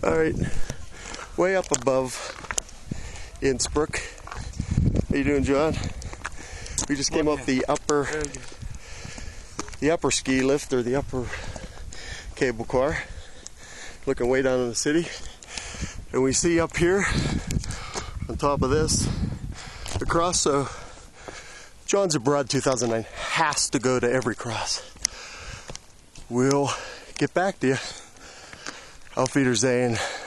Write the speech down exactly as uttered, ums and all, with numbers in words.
Alright, way up above Innsbruck. How you doing, John? We just came off the upper the upper ski lift, or the upper cable car, looking way down in the city. And we see up here on top of this the cross. So John's abroad two thousand nine has to go to every cross. We'll get back to you. Auf Wiedersehen.